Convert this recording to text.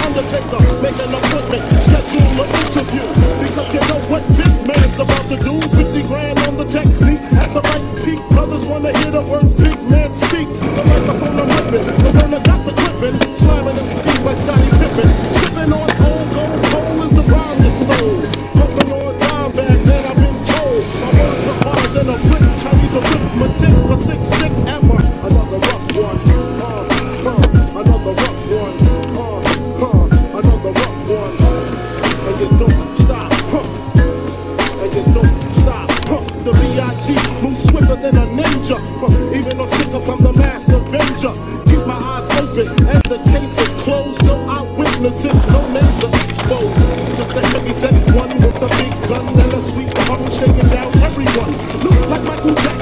Undertaker, make an appointment, schedule an interview. Because you know what big man's about to do. 50 grand on the technique, at the right peak. Brothers wanna hear the words big man speak. The microphone I'm ripping, the burner got the clipping. Slamming them schemes like Scottie Pippen. Sipping on old gold, coal is the rhyme that stole. Pumping on dime bags and I've been told. My words are harder than a brick. Chinese arithmetic, a thick stick hammer. Another rough one, another rough one, another rough one. And you don't stop, and you don't stop. The B.I.G. moves swifter than a ninja. Even on stick-ups, I'm the master avenger. Keep my eyes open as the case is closed. No eyewitnesses, no names are exposed. Just a heavy set one with a big gun and a sweet tongue shaking down everyone. Look like Michael Jackson.